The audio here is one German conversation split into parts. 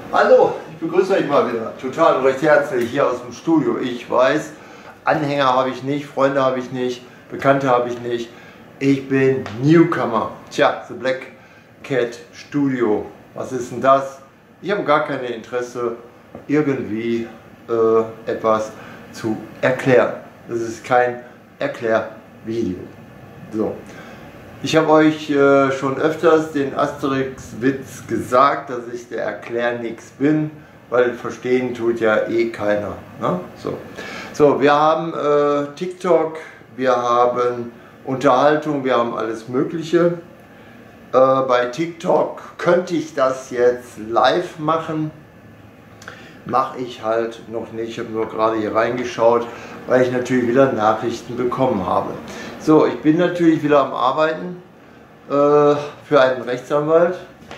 Hallo, ich begrüße euch mal wieder total und recht herzlich hier aus dem Studio. Ich weiß, Anhänger habe ich nicht, Freunde habe ich nicht, Bekannte habe ich nicht. Ich bin Newcomer. Tja, The Black Cat Studio. Was ist denn das? Ich habe gar kein Interesse, irgendwie etwas zu erklären. Das ist kein Erklärvideo. So. Ich habe euch schon öfters den Asterix-Witz gesagt, dass ich der Erklärnix bin, weil verstehen tut ja eh keiner. Ne? So, wir haben TikTok, wir haben Unterhaltung, wir haben alles Mögliche. Bei TikTok könnte ich das jetzt live machen, mache ich halt noch nicht. Ich habe nur gerade hier reingeschaut, weil ich natürlich wieder Nachrichten bekommen habe. So, ich bin natürlich wieder am Arbeiten für einen Rechtsanwalt.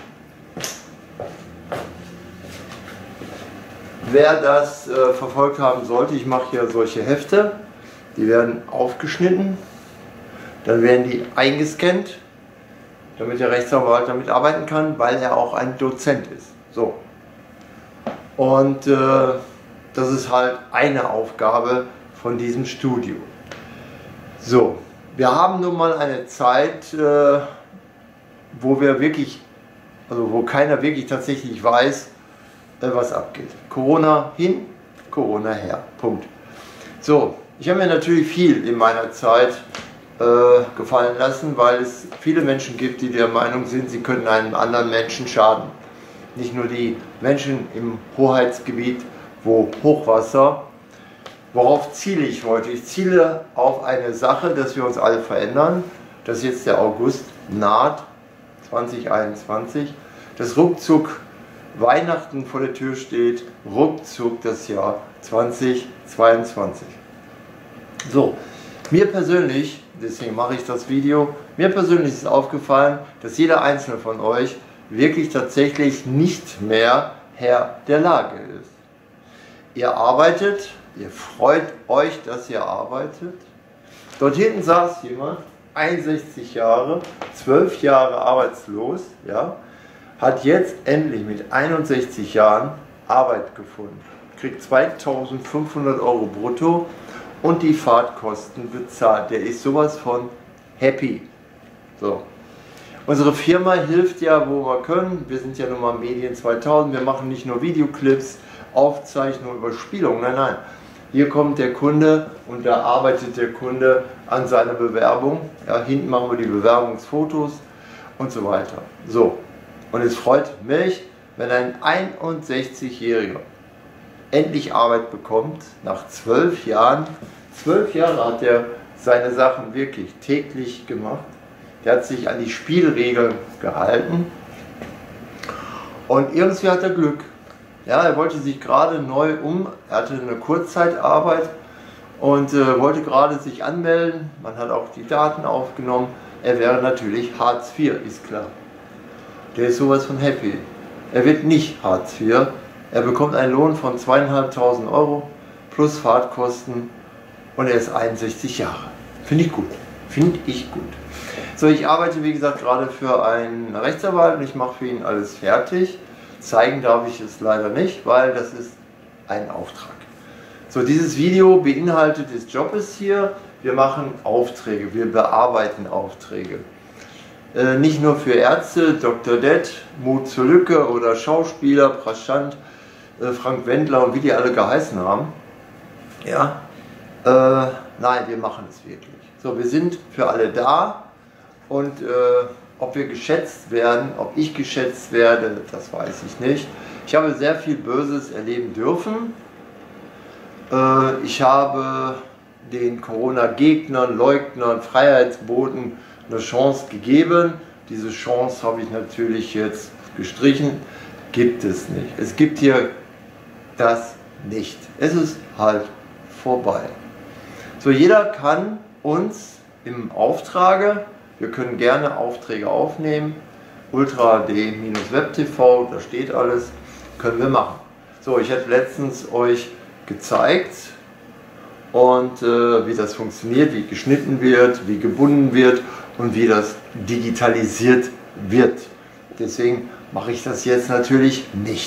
Wer das verfolgt haben sollte, ich mache hier solche Hefte, die werden aufgeschnitten, dann werden die eingescannt, damit der Rechtsanwalt damit arbeiten kann, weil er auch ein Dozent ist. So. Und das ist halt eine Aufgabe von diesem Studio. So, wir haben nun mal eine Zeit, wo wir wirklich, also wo keiner wirklich tatsächlich weiß, was abgeht. Corona hin, Corona her. Punkt. So, ich habe mir natürlich viel in meiner Zeit gefallen lassen, weil es viele Menschen gibt, die der Meinung sind, sie können einem anderen Menschen schaden. Nicht nur die Menschen im Hoheitsgebiet, wo Hochwasser. Worauf ziele ich heute? Ich ziele auf eine Sache, dass wir uns alle verändern, dass jetzt der August naht, 2021, dass ruckzuck Weihnachten vor der Tür steht, ruckzuck das Jahr 2022. So, mir persönlich, deswegen mache ich das Video, mir persönlich ist aufgefallen, dass jeder einzelne von euch wirklich tatsächlich nicht mehr Herr der Lage ist. Ihr arbeitet, ihr freut euch, dass ihr arbeitet. Dort hinten saß jemand, 61 Jahre, 12 Jahre arbeitslos, ja, hat jetzt endlich mit 61 Jahren Arbeit gefunden. Kriegt 2.500 € brutto und die Fahrtkosten bezahlt. Der ist sowas von happy. So. Unsere Firma hilft ja, wo wir können. Wir sind ja nun mal Medien 2000. Wir machen nicht nur Videoclips, Aufzeichnungen, Überspielungen. Nein, nein. Hier kommt der Kunde und da arbeitet der Kunde an seiner Bewerbung. Ja, hinten machen wir die Bewerbungsfotos und so weiter. So, und es freut mich, wenn ein 61-Jähriger endlich Arbeit bekommt, nach 12 Jahren. 12 Jahre hat er seine Sachen wirklich täglich gemacht. Der hat sich an die Spielregeln gehalten und irgendwie hat er Glück. Ja, er wollte sich gerade neu er hatte eine Kurzzeitarbeit und wollte gerade sich anmelden. Man hat auch die Daten aufgenommen. Er wäre natürlich Hartz IV, ist klar. Der ist sowas von happy. Er wird nicht Hartz IV. Er bekommt einen Lohn von 2.500 € plus Fahrtkosten und er ist 61 Jahre. Finde ich gut. Finde ich gut. So, ich arbeite wie gesagt gerade für einen Rechtsanwalt und ich mache für ihn alles fertig. Zeigen darf ich es leider nicht, weil das ist ein Auftrag. So, dieses Video beinhaltet des Jobs hier. Wir machen Aufträge, wir bearbeiten Aufträge. Nicht nur für Ärzte, Dr. Det, Mut zur Lücke oder Schauspieler, Praschant, Frank Wendler und wie die alle geheißen haben. Ja, nein, wir machen es wirklich. So, wir sind für alle da und ob wir geschätzt werden, ob ich geschätzt werde, das weiß ich nicht. Ich habe sehr viel Böses erleben dürfen. Ich habe den Corona-Gegnern, Leugnern, Freiheitsboten eine Chance gegeben. Diese Chance habe ich natürlich jetzt gestrichen. Gibt es nicht. Es gibt hier das nicht. Es ist halt vorbei. So, jeder kann uns im Auftrage, wir können gerne Aufträge aufnehmen, Ultra HD-Web TV, da steht alles, können wir machen. So, ich hatte letztens euch gezeigt und wie das funktioniert, wie geschnitten wird, wie gebunden wird und wie das digitalisiert wird. Deswegen mache ich das jetzt natürlich nicht.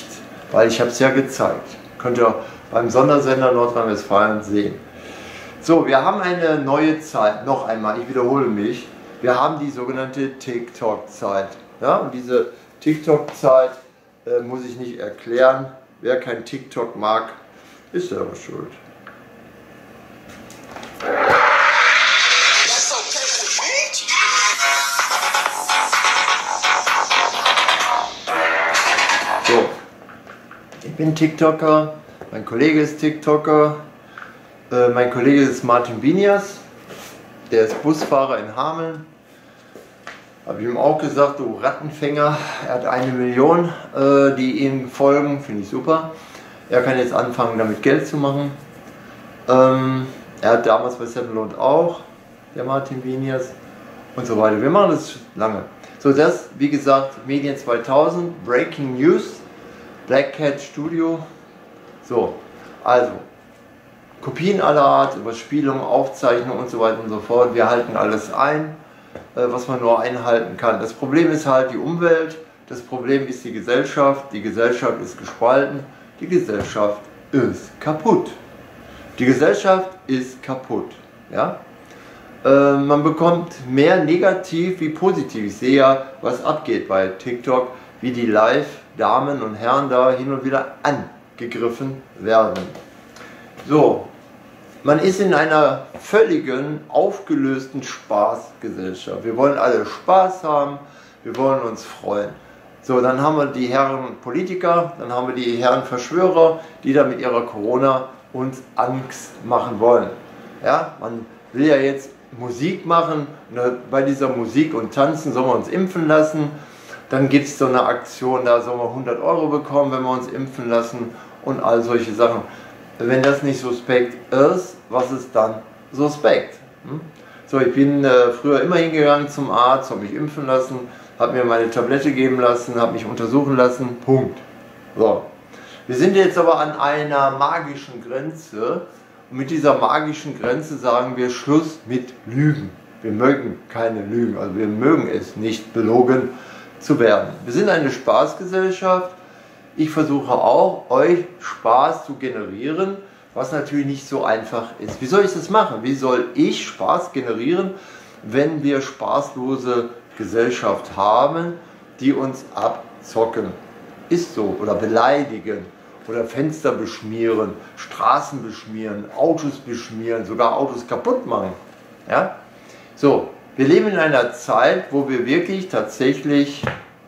weil ich habe es ja gezeigt. Könnt ihr beim Sondersender Nordrhein-Westfalen sehen. So, wir haben eine neue Zeit, noch einmal, ich wiederhole mich, wir haben die sogenannte TikTok-Zeit. Ja, und diese TikTok-Zeit muss ich nicht erklären. Wer kein TikTok mag, ist selber schuld. So, ich bin TikToker, mein Kollege ist TikToker, mein Kollege ist Martin Binias, der ist Busfahrer in Hameln. Habe ich ihm auch gesagt, du Rattenfänger, er hat 1 Million, die ihm folgen, finde ich super. Er kann jetzt anfangen, damit Geld zu machen. Er hat damals bei Semmelund auch, der Martin Binias und so weiter. Wir machen das lange. So, das, wie gesagt, Medien 2000, Breaking News, Black Cat Studio. So, also, Kopien aller Art, Überspielung, Aufzeichnung und so weiter und so fort. Wir halten alles ein, was man nur einhalten kann. Das Problem ist halt die Umwelt, das Problem ist die Gesellschaft ist gespalten, die Gesellschaft ist kaputt. Die Gesellschaft ist kaputt. Ja? Man bekommt mehr negativ wie positiv. Ich sehe ja, was abgeht bei TikTok, wie die Live-Damen und Herren da hin und wieder angegriffen werden. So, man ist in einer völligen, aufgelösten Spaßgesellschaft. Wir wollen alle Spaß haben, wir wollen uns freuen. So, dann haben wir die Herren Politiker, dann haben wir die Herren Verschwörer, die da mit ihrer Corona uns Angst machen wollen. Ja, man will ja jetzt Musik machen, bei dieser Musik und Tanzen sollen wir uns impfen lassen. Dann gibt es so eine Aktion, da sollen wir 100 € bekommen, wenn wir uns impfen lassen und all solche Sachen. Wenn das nicht suspekt ist, was ist dann suspekt? So, ich bin früher immer hingegangen zum Arzt, habe mich impfen lassen, habe mir meine Tablette geben lassen, habe mich untersuchen lassen, Punkt. So. Wir sind jetzt aber an einer magischen Grenze und mit dieser magischen Grenze sagen wir Schluss mit Lügen. Wir mögen keine Lügen, also wir mögen es nicht, belogen zu werden. Wir sind eine Spaßgesellschaft. Ich versuche auch, euch Spaß zu generieren, was natürlich nicht so einfach ist. Wie soll ich das machen? Wie soll ich Spaß generieren, wenn wir spaßlose Gesellschaft haben, die uns abzocken? Ist so. Oder beleidigen. Oder Fenster beschmieren, Straßen beschmieren, Autos beschmieren, sogar Autos kaputt machen. Ja? So, wir leben in einer Zeit, wo wir wirklich tatsächlich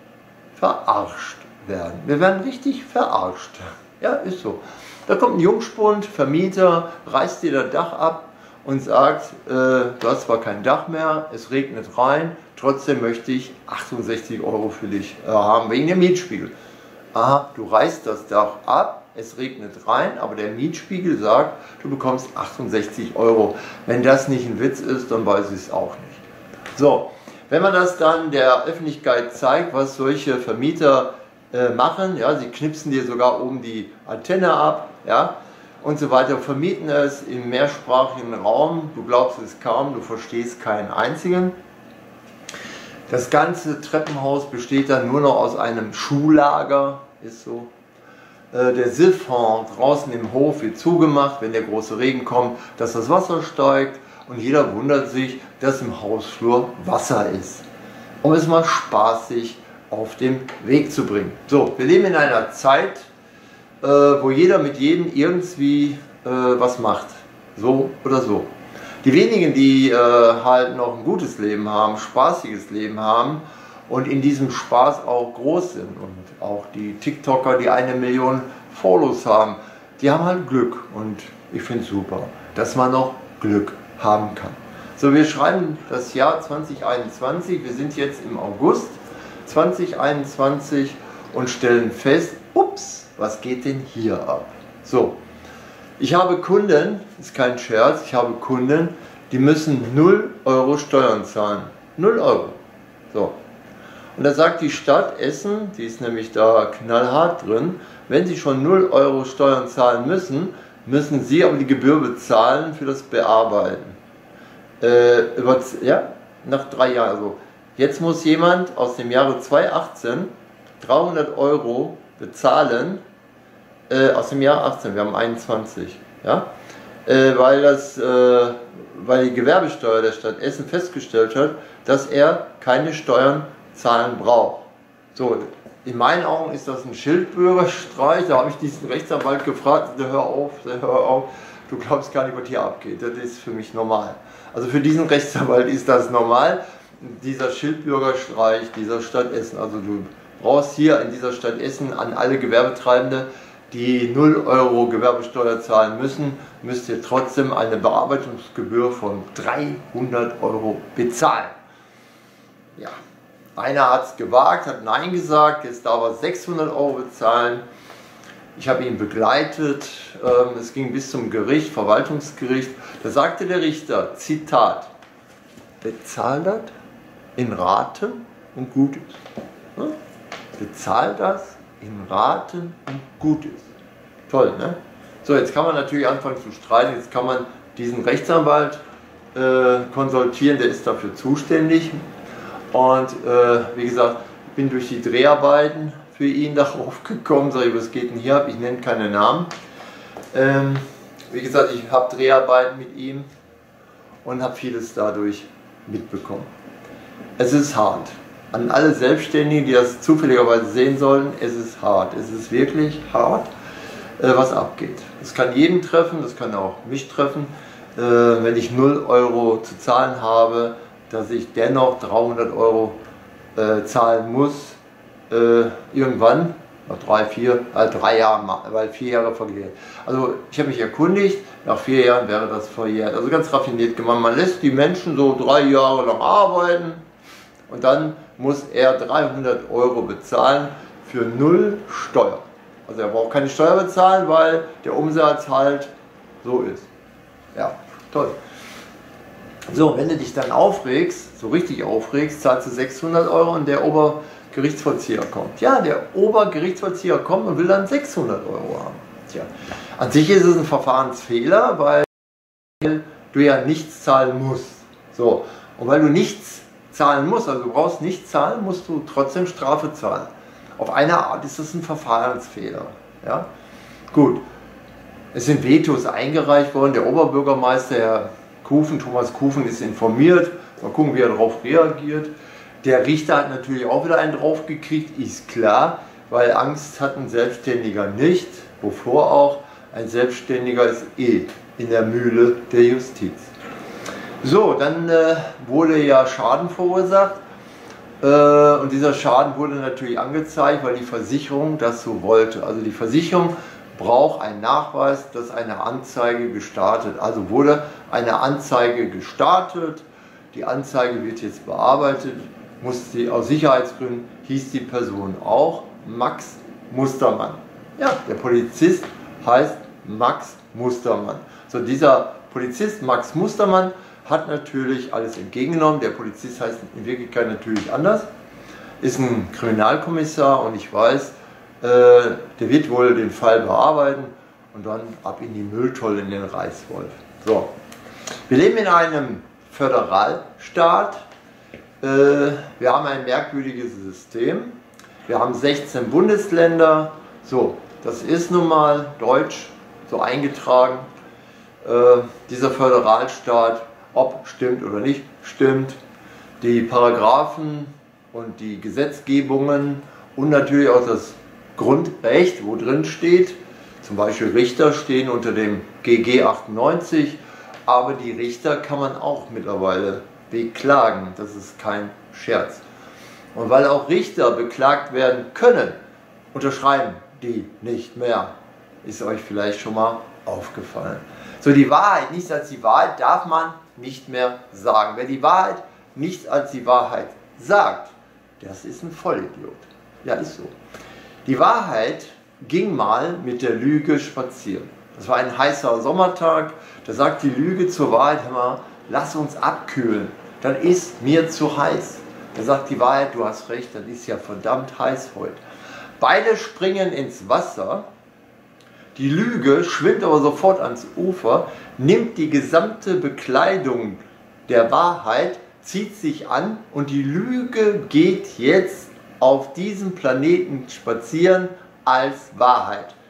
verarscht werden. Wir werden richtig verarscht. Ja, ist so. Da kommt ein Jungspund, Vermieter, reißt dir das Dach ab und sagt, du hast zwar kein Dach mehr, es regnet rein, trotzdem möchte ich 68 € für dich haben, wegen dem Mietspiegel. Aha, du reißt das Dach ab, es regnet rein, aber der Mietspiegel sagt, du bekommst 68 €. Wenn das nicht ein Witz ist, dann weiß ich es auch nicht. So, wenn man das dann der Öffentlichkeit zeigt, was solche Vermieter machen, ja, sie knipsen dir sogar oben die Antenne ab, ja, und so weiter, vermieten es im mehrsprachigen Raum, du glaubst es kaum, du verstehst keinen einzigen. Das ganze Treppenhaus besteht dann nur noch aus einem Schuhlager, ist so. Der Siphon draußen im Hof wird zugemacht, wenn der große Regen kommt, dass das Wasser steigt und jeder wundert sich, dass im Hausflur Wasser ist. Um es mal spaßig auf den Weg zu bringen. So, wir leben in einer Zeit, wo jeder mit jedem irgendwie was macht. So oder so. Die wenigen, die halt noch ein gutes Leben haben, spaßiges Leben haben und in diesem Spaß auch groß sind und auch die TikToker, die 1 Million Follows haben, die haben halt Glück und ich finde es super, dass man noch Glück haben kann. So, wir schreiben das Jahr 2021, wir sind jetzt im August 2021 und stellen fest, ups, was geht denn hier ab? So, ich habe Kunden, ist kein Scherz, ich habe Kunden, die müssen 0 € Steuern zahlen. 0 €. So. Und da sagt die Stadt Essen, die ist nämlich da knallhart drin, wenn sie schon 0 € Steuern zahlen müssen, müssen sie aber die Gebühr bezahlen für das Bearbeiten. Nach 3 Jahren. Also jetzt muss jemand aus dem Jahre 2018 300 € bezahlen Aus dem Jahr 18, wir haben 21. Ja? Weil die Gewerbesteuer der Stadt Essen festgestellt hat, dass er keine Steuern zahlen braucht. So, in meinen Augen ist das ein Schildbürgerstreich. Da habe ich diesen Rechtsanwalt gefragt, hör auf, du glaubst gar nicht, was hier abgeht. Das ist für mich normal. Also für diesen Rechtsanwalt ist das normal, dieser Schildbürgerstreich dieser Stadt Essen. Also du brauchst hier in dieser Stadt Essen an alle Gewerbetreibende, die 0 € Gewerbesteuer zahlen müssen, müsst ihr trotzdem eine Bearbeitungsgebühr von 300 € bezahlen. Ja, einer hat es gewagt, hat Nein gesagt, jetzt darf er 600 € bezahlen. Ich habe ihn begleitet, es ging bis zum Gericht, Verwaltungsgericht. Da sagte der Richter, Zitat, bezahl das in Raten und gut ist. Ne? Bezahl das in Raten und gut ist. Toll, ne? So, jetzt kann man natürlich anfangen zu streiten, jetzt kann man diesen Rechtsanwalt konsultieren, der ist dafür zuständig. Und wie gesagt, ich bin durch die Dreharbeiten für ihn darauf gekommen, sag ich, was geht denn hier ab? Ich nenne keine Namen. Wie gesagt, ich habe Dreharbeiten mit ihm und habe vieles dadurch mitbekommen. Es ist hart. An alle Selbstständigen, die das zufälligerweise sehen sollen, es ist hart. Es ist wirklich hart, was abgeht. Das kann jeden treffen, das kann auch mich treffen. Wenn ich 0 € zu zahlen habe, dass ich dennoch 300 € zahlen muss, irgendwann, nach 3 Jahren, weil 4 Jahre vergehen. Also ich habe mich erkundigt, nach 4 Jahren wäre das verjährt. Also ganz raffiniert gemacht. Man lässt die Menschen so 3 Jahre lang arbeiten und dann muss er 300 € bezahlen für 0 Steuer. Also er braucht keine Steuer bezahlen, weil der Umsatz halt so ist. Ja, toll. So, wenn du dich dann aufregst, so richtig aufregst, zahlst du 600 € und der Obergerichtsvollzieher kommt. Ja, der Obergerichtsvollzieher kommt und will dann 600 € haben. Tja, an sich ist es ein Verfahrensfehler, weil du ja nichts zahlen musst. So, und weil du nichts zahlen musst, also du brauchst nichts zahlen, musst du trotzdem Strafe zahlen. Auf eine Art ist das ein Verfahrensfehler. Ja? Gut, es sind Vetos eingereicht worden, der Oberbürgermeister, Herr Kufen, Thomas Kufen, ist informiert. Mal gucken, wie er darauf reagiert. Der Richter hat natürlich auch wieder einen drauf gekriegt, ist klar, weil Angst hat ein Selbstständiger nicht. Wovor auch? Ein Selbstständiger ist in der Mühle der Justiz. So, dann wurde ja Schaden verursacht. Und dieser Schaden wurde natürlich angezeigt, weil die Versicherung das so wollte. Also die Versicherung braucht einen Nachweis, dass eine Anzeige gestartet. Also wurde eine Anzeige gestartet, die Anzeige wird jetzt bearbeitet, aus Sicherheitsgründen hieß die Person auch Max Mustermann. Ja, der Polizist heißt Max Mustermann. So, dieser Polizist Max Mustermann hat natürlich alles entgegengenommen. Der Polizist heißt in Wirklichkeit natürlich anders, ist ein Kriminalkommissar und ich weiß, der wird wohl den Fall bearbeiten und dann ab in die Mülltonne in den Reißwolf. So, wir leben in einem Föderalstaat. Wir haben ein merkwürdiges System. Wir haben 16 Bundesländer. So, das ist nun mal deutsch so eingetragen. Dieser Föderalstaat, ob stimmt oder nicht stimmt, die Paragraphen und die Gesetzgebungen und natürlich auch das Grundrecht, wo drin steht, zum Beispiel Richter stehen unter dem GG 98, aber die Richter kann man auch mittlerweile beklagen, das ist kein Scherz. Und weil auch Richter beklagt werden können, unterschreiben die nicht mehr, ist euch vielleicht schon mal aufgefallen. So, die Wahrheit, nichts als die Wahrheit, darf man nicht mehr sagen. Wer die Wahrheit nicht als die Wahrheit sagt, das ist ein Vollidiot. Ja, ist so. Die Wahrheit ging mal mit der Lüge spazieren. Das war ein heißer Sommertag, da sagt die Lüge zur Wahrheit, hör mal, lass uns abkühlen, das ist mir zu heiß. Da sagt die Wahrheit, du hast recht, das ist ja verdammt heiß heute. Beide springen ins Wasser, die Lüge schwimmt aber sofort ans Ufer, nimmt die gesamte Bekleidung der Wahrheit, zieht sich an und die Lüge geht jetzt auf diesem Planeten spazieren als Wahrheit.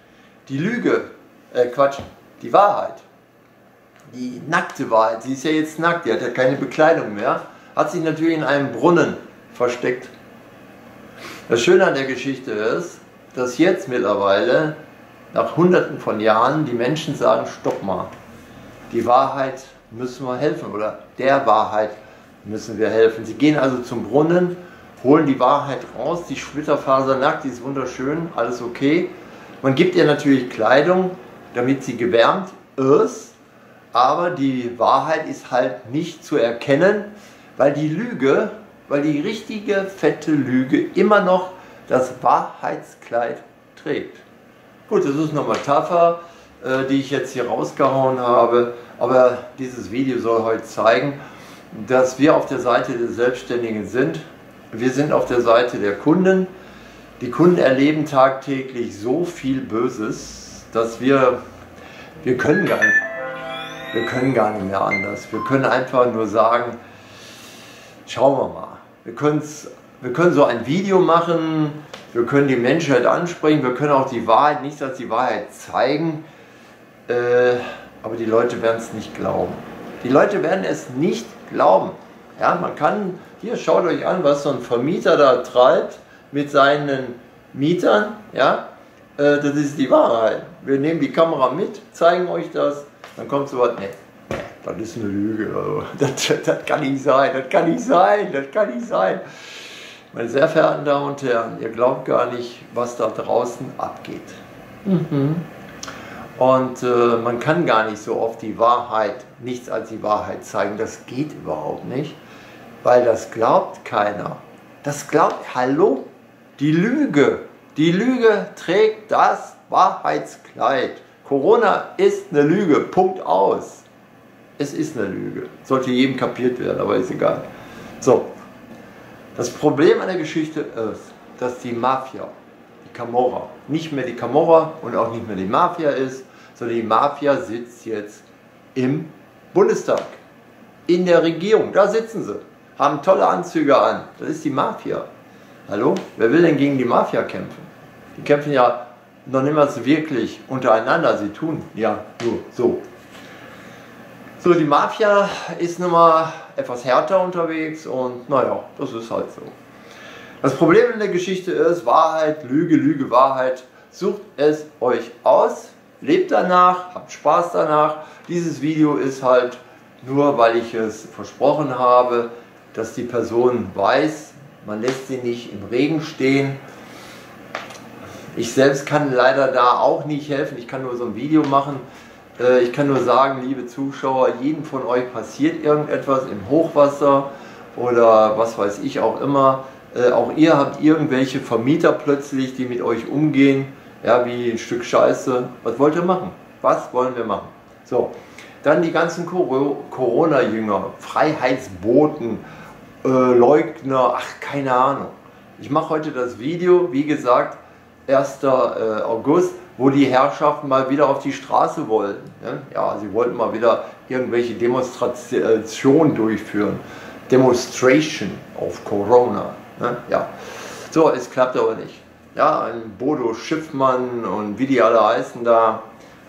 die Lüge, Quatsch, die Wahrheit, die nackte Wahrheit, sie ist ja jetzt nackt, die hat ja keine Bekleidung mehr, hat sich natürlich in einem Brunnen versteckt. Das Schöne an der Geschichte ist, dass jetzt mittlerweile, nach Hunderten von Jahren, die Menschen sagen, stopp mal, die Wahrheit müssen wir helfen oder der Wahrheit müssen wir helfen. Sie gehen also zum Brunnen, holen die Wahrheit raus, die Splitterfaser nackt, die ist wunderschön, alles okay. Man gibt ihr natürlich Kleidung, damit sie gewärmt ist, aber die Wahrheit ist halt nicht zu erkennen, weil die Lüge, weil die richtige fette Lüge immer noch das Wahrheitskleid trägt. Gut, das ist eine Metapher, die ich jetzt hier rausgehauen habe, aber dieses Video soll heute zeigen, dass wir auf der Seite der Selbstständigen sind. Wir sind auf der Seite der Kunden. Die Kunden erleben tagtäglich so viel Böses, dass wir können gar nicht mehr anders. Wir können einfach nur sagen, schauen wir mal. Wir können so ein Video machen, wir können die Menschheit ansprechen, wir können auch die Wahrheit, nicht als die Wahrheit zeigen, aber die Leute werden es nicht glauben. Die Leute werden es nicht glauben. Ja, man kann, hier schaut euch an, was so ein Vermieter da treibt mit seinen Mietern. Ja, das ist die Wahrheit. Wir nehmen die Kamera mit, zeigen euch das, dann kommt so was, nee, das ist eine Lüge. Also, das kann nicht sein, das kann nicht sein, das kann nicht sein. Meine sehr verehrten Damen und Herren, ihr glaubt gar nicht, was da draußen abgeht. Und man kann gar nicht so oft die Wahrheit, nichts als die Wahrheit zeigen. Das geht überhaupt nicht, weil das glaubt keiner. Das glaubt, hallo? Die Lüge trägt das Wahrheitskleid. Corona ist eine Lüge, Punkt aus. Es ist eine Lüge. Sollte jedem kapiert werden, aber ist egal. So, das Problem an der Geschichte ist, dass die Mafia, die Camorra, nicht mehr die Camorra und auch nicht mehr die Mafia ist, sondern die Mafia sitzt jetzt im Bundestag, in der Regierung. Da sitzen sie, haben tolle Anzüge an. Das ist die Mafia. Hallo? Wer will denn gegen die Mafia kämpfen? Die kämpfen ja noch niemals wirklich untereinander. Sie tun ja nur so. So, die Mafia ist nun mal etwas härter unterwegs und naja, das ist halt so. Das Problem in der Geschichte ist, Wahrheit, Lüge, Lüge, Wahrheit. Sucht es euch aus, lebt danach, habt Spaß danach. Dieses Video ist halt nur, weil ich es versprochen habe, dass die Person weiß, man lässt sie nicht im Regen stehen. Ich selbst kann leider da auch nicht helfen, ich kann nur so ein Video machen. Ich kann nur sagen, liebe Zuschauer, jedem von euch passiert irgendetwas im Hochwasser oder was weiß ich auch immer. Auch ihr habt irgendwelche Vermieter plötzlich, die mit euch umgehen, ja, wie ein Stück Scheiße. Was wollt ihr machen? Was wollen wir machen? So, dann die ganzen Corona-Jünger, Freiheitsboten, Leugner, ach keine Ahnung. Ich mache heute das Video, wie gesagt, 1. August, wo die Herrschaften mal wieder auf die Straße wollten. Ne? Ja, sie wollten mal wieder irgendwelche Demonstrationen durchführen. Demonstration of Corona. Ne? Ja. So, es klappt aber nicht. Ja, ein Bodo Schiffmann und wie die alle heißen da.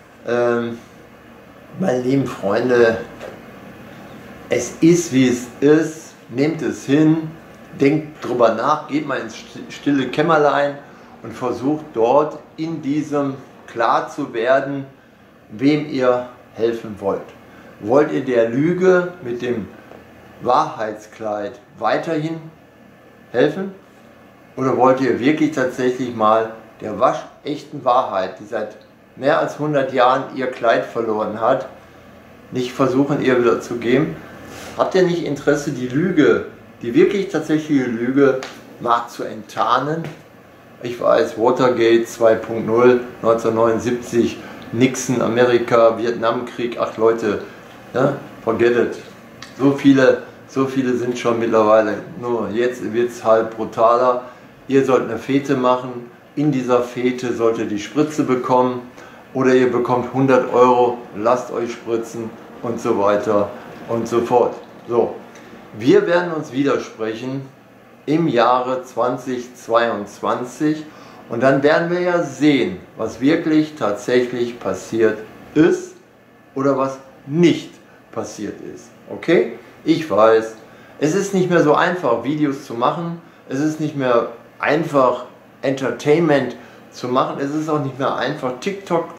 Meine lieben Freunde, es ist wie es ist. Nehmt es hin, denkt drüber nach, geht mal ins stille Kämmerlein und versucht dort in diesem klar zu werden, wem ihr helfen wollt. Wollt ihr der Lüge mit dem Wahrheitskleid weiterhin helfen? Oder wollt ihr wirklich tatsächlich mal der waschechten Wahrheit, die seit mehr als 100 Jahren ihr Kleid verloren hat, nicht versuchen, ihr wieder zu geben? Habt ihr nicht Interesse, die Lüge, die wirklich tatsächliche Lüge mal zu enttarnen? Ich weiß, Watergate 2.0, 1979, Nixon, Amerika, Vietnamkrieg, ach Leute, ja, forget it. So viele sind schon mittlerweile, nur jetzt wird es halt brutaler. Ihr sollt eine Fete machen, in dieser Fete sollt ihr die Spritze bekommen oder ihr bekommt 100 €, lasst euch spritzen und so weiter und so fort. So, wir werden uns widersprechen im Jahre 2022 Und dann werden wir ja sehen, was wirklich tatsächlich passiert ist oder was nicht passiert ist. Okay? Ich weiß, es ist nicht mehr so einfach, Videos zu machen. Es ist nicht mehr einfach, Entertainment zu machen. Es ist auch nicht mehr einfach, TikTok